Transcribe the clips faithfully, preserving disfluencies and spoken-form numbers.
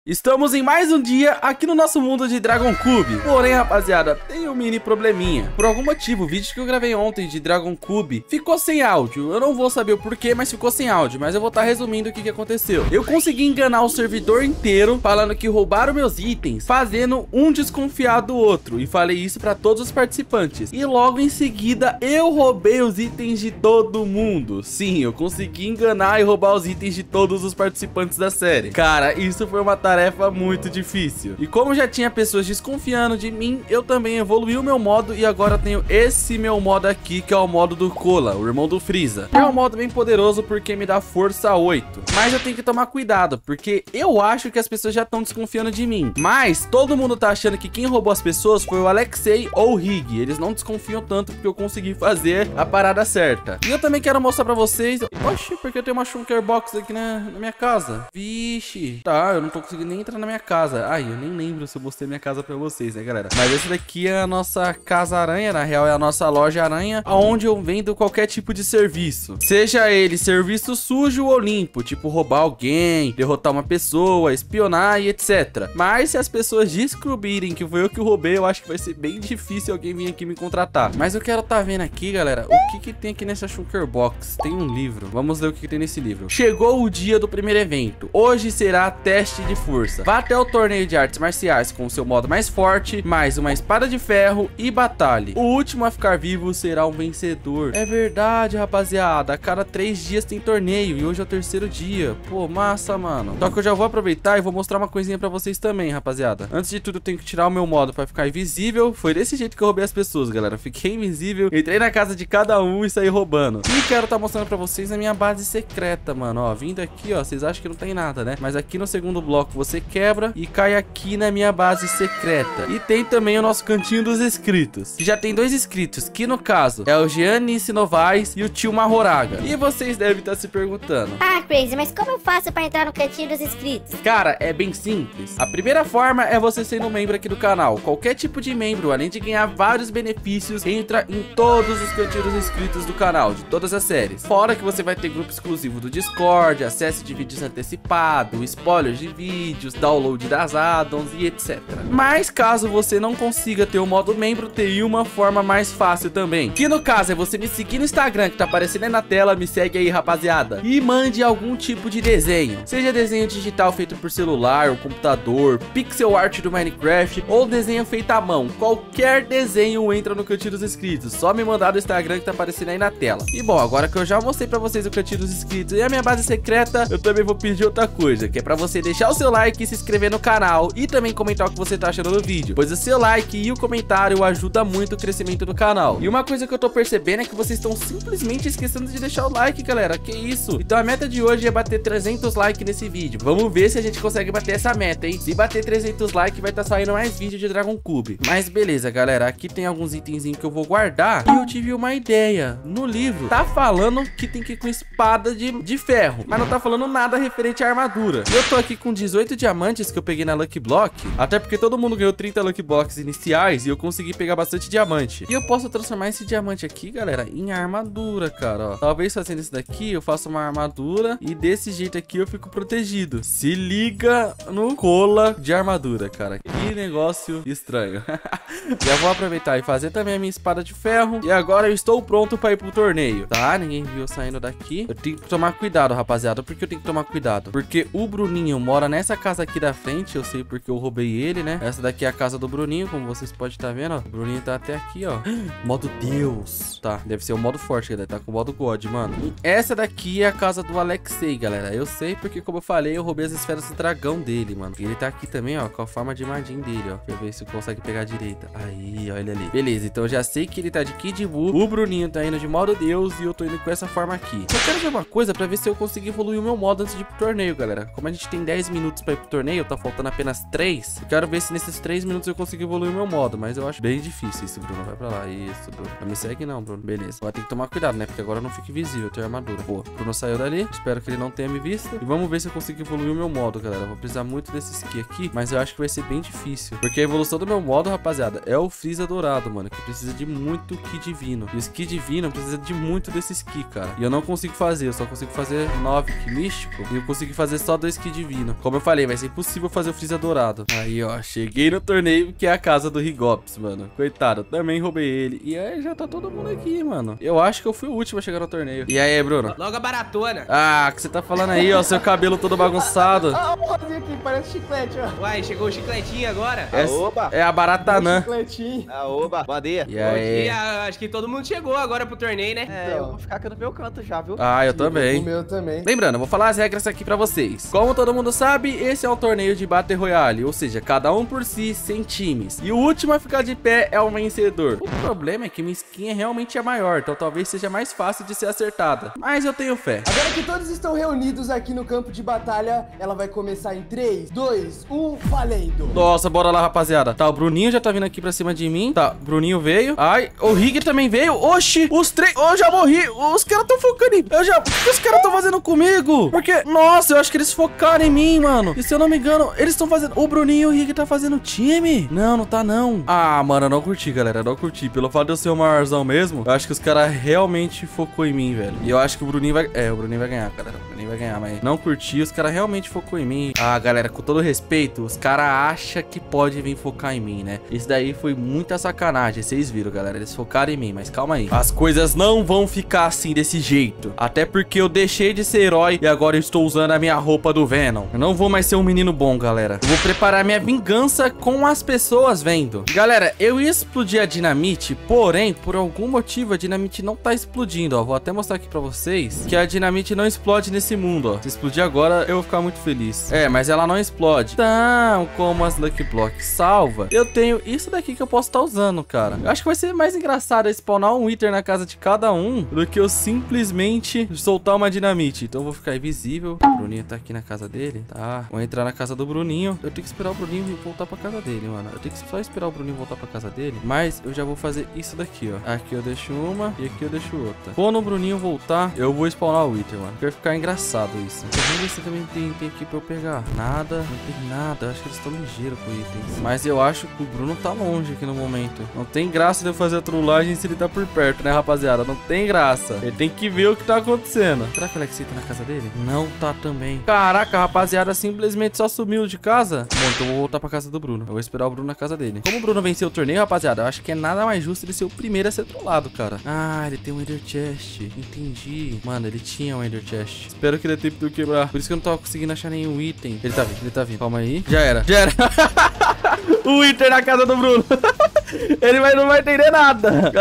Estamos em mais um dia aqui no nosso mundo de Dragon Cube. Porém, rapaziada, tem um mini probleminha. Por algum motivo, o vídeo que eu gravei ontem de Dragon Cube ficou sem áudio. Eu não vou saber o porquê, mas ficou sem áudio. Mas eu vou estar resumindo o que, que aconteceu. Eu consegui enganar o servidor inteiro, falando que roubaram meus itens, fazendo um desconfiar do outro. E falei isso para todos os participantes. E logo em seguida, eu roubei os itens de todo mundo. Sim, eu consegui enganar e roubar os itens de todos os participantes da série. Cara, isso foi uma tarefa tarefa muito difícil. E como já tinha pessoas desconfiando de mim, eu também evoluí o meu modo e agora tenho esse meu modo aqui, que é o modo do Cola, o irmão do Freeza. É um modo bem poderoso porque me dá força oito. Mas eu tenho que tomar cuidado, porque eu acho que as pessoas já estão desconfiando de mim. Mas todo mundo tá achando que quem roubou as pessoas foi o Alexei ou o Rig. Eles não desconfiam tanto porque eu consegui fazer a parada certa. E eu também quero mostrar pra vocês... Oxi, porque eu tenho uma Shulker Box aqui na, na minha casa. Vixe. Tá, eu não tô conseguindo nem entrar na minha casa. Ai, eu nem lembro se eu mostrei minha casa pra vocês, né, galera? Mas esse daqui é a nossa casa aranha, na real é a nossa loja aranha, onde eu vendo qualquer tipo de serviço. Seja ele serviço sujo ou limpo, tipo roubar alguém, derrotar uma pessoa, espionar e etcétera. Mas se as pessoas descobrirem que foi eu que roubei, eu acho que vai ser bem difícil alguém vir aqui me contratar. Mas eu quero tá vendo aqui, galera, o que que tem aqui nessa Shulker Box. Tem um livro. Vamos ler o que que tem nesse livro. Chegou o dia do primeiro evento. Hoje será teste de força. Vá até o torneio de artes marciais com o seu modo mais forte, mais uma espada de ferro e batalhe. O último a ficar vivo será um vencedor. É verdade, rapaziada. A cada três dias tem torneio e hoje é o terceiro dia. Pô, massa, mano. Só que eu já vou aproveitar e vou mostrar uma coisinha pra vocês também, rapaziada. Antes de tudo, eu tenho que tirar o meu modo pra ficar invisível. Foi desse jeito que eu roubei as pessoas, galera. Fiquei invisível, entrei na casa de cada um e saí roubando. E quero tá mostrando pra vocês a minha base secreta, mano. Ó, vindo aqui, ó. Vocês acham que não tem nada, né? Mas aqui no segundo bloco você quebra e cai aqui na minha base secreta. E tem também o nosso cantinho dos inscritos, que já tem dois inscritos, que no caso é o Giannice Novaes e o tio Marroraga. E vocês devem estar se perguntando: ah, Crazy, mas como eu faço pra entrar no cantinho dos inscritos? Cara, é bem simples. A primeira forma é você sendo um membro aqui do canal. Qualquer tipo de membro, além de ganhar vários benefícios, entra em todos os cantinhos dos inscritos do canal, de todas as séries. Fora que você vai ter grupo exclusivo do Discord, acesso de vídeos antecipados, spoilers de vídeos, download das addons e etcétera. Mas caso você não consiga ter o modo membro, tem uma forma mais fácil também, que no caso é você me seguir no Instagram, que tá aparecendo aí na tela. Me segue aí, rapaziada, e mande algum tipo de desenho, seja desenho digital feito por celular ou computador, pixel art do Minecraft ou desenho feito à mão. Qualquer desenho entra no cantinho dos inscritos. Só me mandar no Instagram que tá aparecendo aí na tela. E bom, agora que eu já mostrei pra vocês o cantinho dos inscritos e a minha base secreta, eu também vou pedir outra coisa, que é pra você deixar o seu like e se inscrever no canal e também comentar o que você tá achando do vídeo, pois o seu like e o comentário ajuda muito o crescimento do canal. E uma coisa que eu tô percebendo é que vocês estão simplesmente esquecendo de deixar o like, galera. Que isso? Então a meta de hoje é bater trezentos likes nesse vídeo. Vamos ver se a gente consegue bater essa meta, hein? Se bater trezentos likes, vai estar tá saindo mais vídeo de Dragon Cube. Mas beleza, galera, aqui tem alguns itenzinhos que eu vou guardar. E eu tive uma ideia. No livro tá falando que tem que ir com espada de, de ferro, mas não tá falando nada referente à armadura. Eu tô aqui com dezoito diamantes que eu peguei na Lucky Block, até porque todo mundo ganhou trinta Lucky Blocks iniciais e eu consegui pegar bastante diamante. E eu posso transformar esse diamante aqui, galera, em armadura, cara, ó. Talvez fazendo isso daqui eu faça uma armadura e desse jeito aqui eu fico protegido. Se liga no cola de armadura, cara. Que negócio estranho. Já vou aproveitar e fazer também a minha espada de ferro. E agora eu estou pronto para ir pro torneio, tá? Ninguém viu eu saindo daqui. Eu tenho que tomar cuidado, rapaziada. Por que eu tenho que tomar cuidado? Porque o Bruninho mora nessa casa aqui da frente. Eu sei porque eu roubei ele, né? Essa daqui é a casa do Bruninho, como vocês podem estar vendo, ó. O Bruninho tá até aqui, ó. Modo Deus. Tá, deve ser o modo forte, galera. Tá com o modo God, mano. E essa daqui é a casa do Alexei, galera. Eu sei porque, como eu falei, eu roubei as esferas do dragão dele, mano. E ele tá aqui também, ó, com a forma de Majin dele, ó. Deixa eu ver se consegue pegar a direita. Aí, ó, ele ali. Beleza, então eu já sei que ele tá de Kid Buu. O Bruninho tá indo de modo Deus e eu tô indo com essa forma aqui. Só quero ver uma coisa pra ver se eu consigo evoluir o meu modo antes de ir pro torneio, galera. Como a gente tem dez minutos pra ir pro torneio, tá faltando apenas três. Eu quero ver se nesses três minutos eu consigo evoluir o meu modo, mas eu acho bem difícil isso, Bruno. Vai pra lá. Isso, Bruno. Não me segue não, Bruno. Beleza. Vai ter que tomar cuidado, né? Porque agora eu não fico invisível, eu tenho armadura. Pô, o Bruno saiu dali. Espero que ele não tenha me visto. E vamos ver se eu consigo evoluir o meu modo, galera. Eu vou precisar muito desse ki aqui, mas eu acho que vai ser bem difícil. Porque a evolução do meu modo, rapaziada, é o Freeza dourado, mano, que precisa de muito ki divino. E o ki divino precisa de muito desses ki, cara. E eu não consigo fazer, eu só consigo fazer nove ki místico. E eu consigo fazer só dois ki divino. Como eu falei, falei, vai ser impossível fazer o Freeza dourado. Aí, ó, cheguei no torneio, que é a casa do Rigops, mano. Coitado, também roubei ele. E aí, já tá todo mundo aqui, mano. Eu acho que eu fui o último a chegar no torneio. E aí, Bruno? Logo a baratona. Ah, o que você tá falando aí, ó? Seu cabelo todo bagunçado. Ah, o rosinho aqui, parece chiclete, ó. Uai, chegou o chicletinho agora. É, Oba. é a Baratanã. Chicletinho. Ah, oba, bom dia. E E aí? a- acho que todo mundo chegou agora pro torneio, né? É, eu vou ficar aqui no meu canto já, viu? Ah, eu O também. meu também. Lembrando, eu vou falar as regras aqui pra vocês. Como todo mundo sabe, esse é o torneio de Battle Royale, ou seja, cada um por si, sem times. E o último a ficar de pé é o vencedor. O problema é que minha skin é realmente a maior, então talvez seja mais fácil de ser acertada. Mas eu tenho fé. Agora que todos estão reunidos aqui no campo de batalha, ela vai começar em três, dois, um, valendo! Nossa, bora lá, rapaziada. Tá, o Bruninho já tá vindo aqui pra cima de mim. Tá, o Bruninho veio. Ai, o Rig também veio. Oxi, os três... Oh, eu já morri. Os caras tão focando em... Eu já... O que os caras tão fazendo comigo? Porque... Nossa, eu acho que eles focaram em mim, mano. E se eu não me engano, eles estão fazendo... O Bruninho e o Rig tá fazendo time? Não, não tá, não. Ah, mano, eu não curti, galera. Eu não curti. Pelo fato de eu ser o maiorzão mesmo, eu acho que os caras realmente focou em mim, velho. E eu acho que o Bruninho vai... É, o Bruninho vai ganhar, galera. O Bruninho vai ganhar, mas não curti. Os caras realmente focou em mim. Ah, galera, com todo respeito, os caras acham que pode vir focar em mim, né? Isso daí foi muita sacanagem. Vocês viram, galera. Eles focaram em mim, mas calma aí. As coisas não vão ficar assim, desse jeito. Até porque eu deixei de ser herói e agora eu estou usando a minha roupa do Venom. Eu não vou mais ser um menino bom, galera. Eu vou preparar minha vingança com as pessoas vendo. Galera, eu ia explodir a dinamite, porém, por algum motivo, a dinamite não tá explodindo, ó. Vou até mostrar aqui pra vocês que a dinamite não explode nesse mundo, ó. Se explodir agora, eu vou ficar muito feliz. É, mas ela não explode. Então, como as Lucky Block salva, eu tenho isso daqui que eu posso estar usando, cara. Eu acho que vai ser mais engraçado eu spawnar um Wither na casa de cada um do que eu simplesmente soltar uma dinamite. Então eu vou ficar invisível. O Bruninho tá aqui na casa dele. Tá, vou entrar na casa do Bruninho. Eu tenho que esperar o Bruninho voltar pra casa dele, mano. Eu tenho que só esperar o Bruninho voltar pra casa dele. Mas eu já vou fazer isso daqui, ó. Aqui eu deixo uma e aqui eu deixo outra. Quando o Bruninho voltar, eu vou spawnar o Wither, mano. Vai ficar engraçado isso. Vamos ver se também tem, tem aqui pra eu pegar. Nada, não tem nada. Eu acho que eles estão ligeiros com itens. Mas eu acho que o Bruno tá longe aqui no momento. Não tem graça de eu fazer a trollagem se ele tá por perto, né, rapaziada? Não tem graça. Ele tem que ver o que tá acontecendo. Será que o Alexei tá na casa dele? Não tá também. Caraca, a rapaziada simplesmente só sumiu de casa. Bom, então eu vou voltar pra casa do Bruno. Eu vou esperar o Bruno na casa dele. Como o Bruno venceu o torneio, rapaziada, eu acho que é nada mais justo ele ser o primeiro a ser trollado, cara. Ah, ele tem um Ender Chest. Entendi. Mano, ele tinha um Ender Chest. Espero que ele tenha tempo de eu quebrar. Por isso que eu não tava conseguindo achar nenhum item. Ele tá vindo, ele tá vindo. Calma aí. Já era, já era. O Wither na casa do Bruno. Ele vai, não vai entender nada.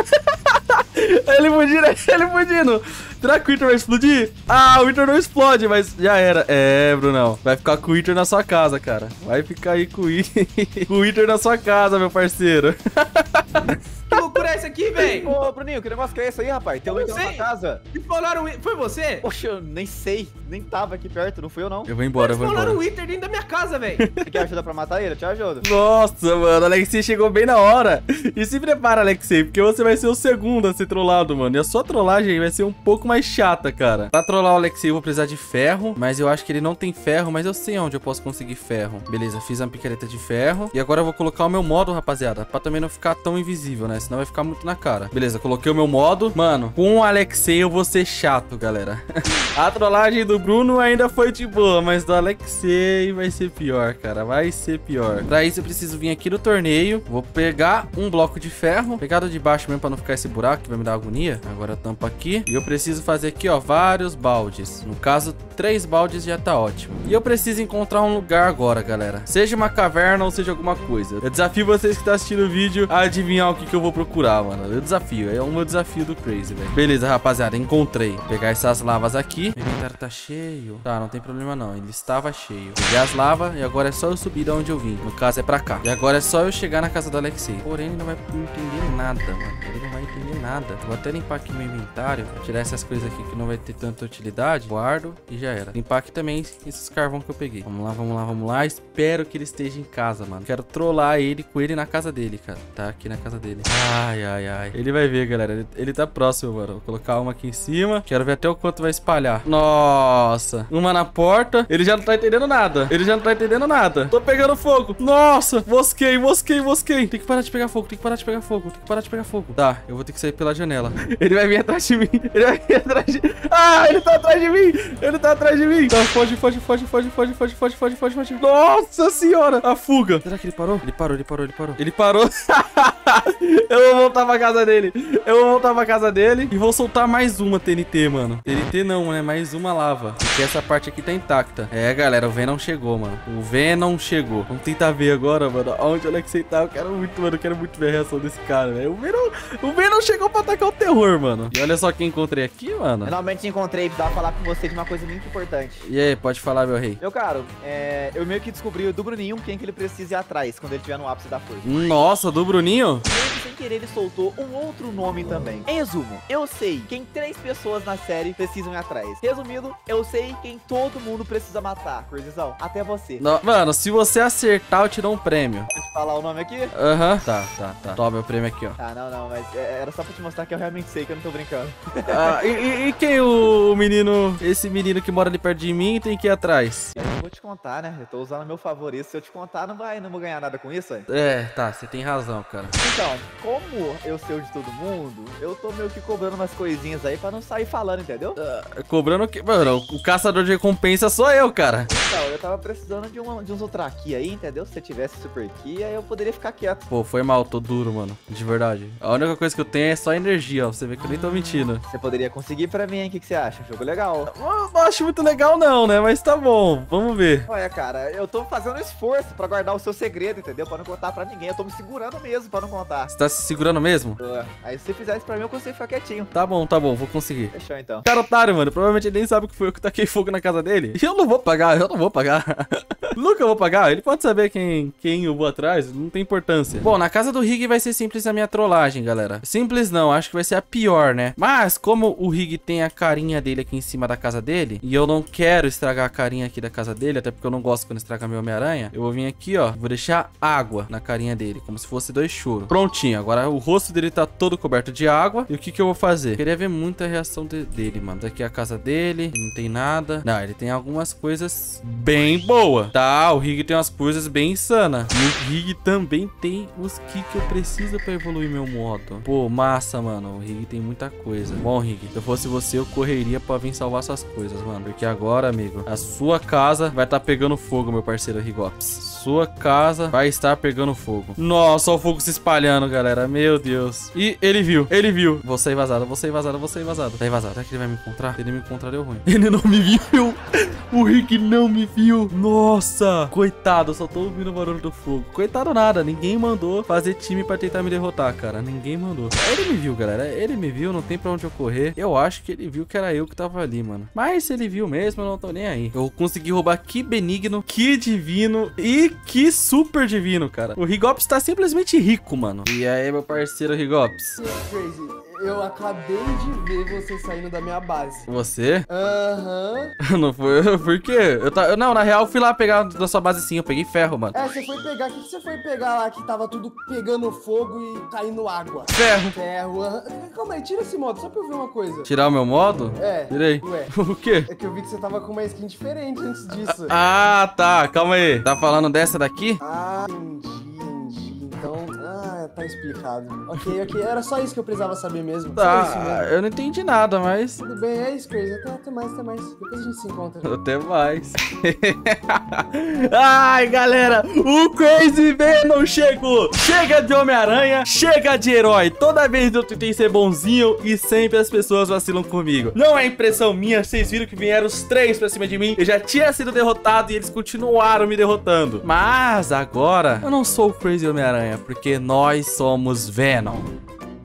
Ele fugindo, ele fugindo. Será que o Wither vai explodir? Ah, o Wither não explode, mas já era. É, Brunão. Vai ficar com o Wither na sua casa, cara. Vai ficar aí com o Wither, com o Wither na sua casa, meu parceiro. Que loucura é essa aqui, velho? Ô, Bruninho, que negócio que é esse aí, rapaz? Tem um item na sua casa. Spawnaram o Wither. Foi você? Poxa, eu nem sei. Nem tava aqui perto, não fui eu, não. Eu vou embora, eu vou Spawnaram o embora. Wither dentro da minha casa, velho. Você quer ajuda pra matar ele? Eu te ajudo. Nossa, mano, Alexei chegou bem na hora. E se prepara, Alexei, porque você vai ser o segundo a ser trollado, mano. E a sua trollagem vai ser um pouco mais chata, cara. Pra trollar o Alexei, eu vou precisar de ferro. Mas eu acho que ele não tem ferro, mas eu sei onde eu posso conseguir ferro. Beleza, fiz uma picareta de ferro. E agora eu vou colocar o meu modo, rapaziada, pra também não ficar tão invisível, né? Senão vai ficar muito na cara. Beleza, coloquei o meu modo. Mano, com o Alexei eu vou ser chato, galera. A trollagem do Bruno ainda foi de boa, mas do Alexei vai ser pior, cara. Vai ser pior. Pra isso eu preciso vir aqui no torneio. Vou pegar um bloco de ferro. Pegado de baixo mesmo pra não ficar esse buraco que vai me dar agonia. Agora tampa aqui. E eu preciso fazer aqui, ó, vários baldes. No caso, três baldes já tá ótimo. E eu preciso encontrar um lugar agora, galera. Seja uma caverna ou seja alguma coisa. Eu desafio vocês que estão assistindo o vídeo a adivinhar o que, que eu vou procurar, mano. Eu desafio. É o meu desafio do Crazy, velho. Beleza, rapaziada. Encontrei. Vou pegar essas lavas aqui. Meu inventário tá cheio. Tá, não tem problema não. Ele estava cheio. Peguei as lavas e agora é só eu subir de onde eu vim. No caso é pra cá. E agora é só eu chegar na casa do Alexei. Porém, ele não vai entender nada, mano. Ele não vai entender nada. Vou até limpar aqui meu inventário. Tirar essas coisas aqui que não vai ter tanta utilidade. Guardo e já era. Limpar aqui também esses carvão que eu peguei. Vamos lá, vamos lá, vamos lá. Espero que ele esteja em casa, mano. Quero trollar ele com ele na casa dele, cara. Tá aqui na casa dele. Ai, ai, ai. Ele vai ver, galera. Ele, ele tá próximo, mano. Vou colocar uma aqui em cima. Quero ver até o quanto vai espalhar. Nossa. Nossa. Uma na porta. Ele já não tá entendendo nada. Ele já não tá entendendo nada. Tô pegando fogo. Nossa. Mosquei, mosquei, mosquei. Tem que parar de pegar fogo. Tem que parar de pegar fogo. Tem que parar de pegar fogo. Tá, eu vou ter que sair pela janela. Ele vai vir atrás de mim. Ele vai vir atrás de... Ah, ele tá atrás de mim. Ele tá atrás de mim. Tá, foge, foge, foge, foge, foge, foge, foge, foge, foge, foge. Nossa senhora. A fuga. Será que ele parou? Ele parou, ele parou, ele parou. Ele parou. Eu vou voltar pra casa dele. Eu vou voltar pra casa dele e vou soltar mais uma T N T, mano. T N T não, né? Mais uma lava. Porque essa parte aqui tá intacta. É, galera, o Venom chegou, mano. O Venom chegou. Vamos tentar ver agora, mano. Onde o Alex tá? Eu quero muito, mano. Eu quero muito ver a reação desse cara, velho. O Venom, o Venom chegou pra atacar o terror, mano. E olha só quem encontrei aqui, mano. Finalmente encontrei, precisava falar com você de uma coisa muito importante. E aí, pode falar, meu rei. Meu caro, é, eu meio que descobri do Bruninho quem que ele precisa ir atrás quando ele estiver no ápice da força. Nossa, do Bruninho? Ele, sem querer, ele soltou um outro nome também. Em resumo, eu sei quem três pessoas na série precisam ir atrás. Resumindo, eu sei quem todo mundo precisa matar, Crazizão. Até você. No, mano, se você acertar, eu te dou um prêmio. Pode falar o nome aqui? Aham. Uhum. Tá, tá, tá. Toma meu prêmio aqui, ó. Ah, não, não, mas é, era só pra te mostrar que eu realmente sei que eu não tô brincando. Ah, e, e, e quem o menino, esse menino que mora ali perto de mim tem que ir atrás? Eu vou te contar, né? Eu tô usando meu favor isso. Se eu te contar, não vai, não vou ganhar nada com isso, velho. É, tá, você tem razão, cara. Então, como eu sei o de todo mundo, eu tô meio que cobrando umas coisinhas aí pra não sair falando, entendeu? Uh, cobrando o quê? Mano, o caçador de recompensa sou eu, cara. Então, eu tava precisando de, uma, de uns Ultra Ki aí, entendeu? Se você tivesse Super Ki, aí eu poderia ficar quieto. Pô, foi mal, tô duro, mano. De verdade. A única coisa que eu tenho é só energia, ó. Você vê que eu nem tô mentindo. Você poderia conseguir pra mim, hein? O que, que você acha? Um jogo legal. Eu não acho muito legal não, né? Mas tá bom, vamos ver. Olha, cara, eu tô fazendo um esforço pra guardar o seu segredo, entendeu? Pra não contar pra ninguém. Eu tô me segurando mesmo pra não contar. Você tá se segurando mesmo? Tô. Aí se você fizer isso pra mim, eu consigo ficar quietinho. Tá bom, tá bom, vou conseguir. Fechou, então. Cara otário, mano. Provavelmente ele nem sabe que foi eu que taquei fogo na casa dele. E eu não vou pagar, eu não vou pagar. Nunca vou pagar. Ele pode saber quem, quem eu vou atrás, não tem importância. Bom, na casa do Rig vai ser simples a minha trollagem, galera. Simples não, acho que vai ser a pior, né? Mas como o Rig tem a carinha dele aqui em cima da casa dele, e eu não quero estragar a carinha aqui da casa dele, até porque eu não gosto quando estraga meu Homem-Aranha, eu vou vir aqui, ó, vou deixar água na carinha dele, como se fosse dois choros. Prontinho, agora o rosto dele tá todo coberto de água. E o que que eu vou fazer? Queria ver muita reação de, dele, mano. Daqui é a casa dele, não tem nada. Não, ele tem algumas coisas bem boas. Tá, o Rig tem umas coisas bem insanas. E o Rig também tem os que que eu preciso pra evoluir meu modo. Pô, massa, mano. O Rig tem muita coisa. Bom, Rig, se eu fosse você, eu correria pra vir salvar suas coisas, mano. Porque agora, amigo, a sua casa vai estar tá pegando fogo, meu parceiro Rigops. Sua casa vai estar pegando fogo. Nossa, olha o fogo se espalhando, galera. Meu Deus. E ele viu, ele viu. Vou sair vazado, vou sair vazado, vou sair vazado. Sair vazado. Será que ele vai me encontrar? Se ele me encontrar, deu ruim. Ele não me viu. O Rick não me viu. Nossa. Coitado, eu só tô ouvindo o barulho do fogo. Coitado nada. Ninguém mandou fazer time pra tentar me derrotar, cara. Ninguém mandou. Ele me viu, galera. Ele me viu, não tem pra onde eu correr. Eu acho que ele viu que era eu que tava ali, mano. Mas se ele viu mesmo, eu não tô nem aí. Eu consegui roubar que benigno, que divino e que super divino, cara. O Rigops tá simplesmente rico, mano. E aí, meu parceiro Rigops? Crazy, eu acabei de ver você saindo da minha base. Você? Aham. Uhum. Não foi? Por quê? Eu tá... Não, na real, eu fui lá pegar da sua base sim. Eu peguei ferro, mano. É, você foi pegar... O que você foi pegar lá que tava tudo pegando fogo e caindo água? Ferro. Ferro. Aham. Calma aí, tira esse modo, só pra eu ver uma coisa. Tirar o meu modo? É. Tirei. Ué. O quê? É que eu vi que você tava com uma skin diferente antes disso. Ah, tá. Calma aí. Tá falando dessa daqui? Ah, entendi, entendi. Então, ah, tá explicado. Ok, ok. Era só isso que eu precisava saber mesmo. Só isso Tá, mesmo. eu não entendi nada, mas... Tudo bem, é isso, Crazy. Até, até mais, até mais. Depois a gente se encontra. Até mais. Ai, galera, o Crazy Venom chegou. Chega de Homem-Aranha, chega de herói. Toda vez eu tentei ser bonzinho e sempre as pessoas vacilam comigo. Não é impressão minha, vocês viram que vieram os três pra cima de mim. Eu já tinha sido derrotado e eles continuaram me derrotando. Mas agora eu não sou o Crazy Homem-Aranha, porque nós somos Venom.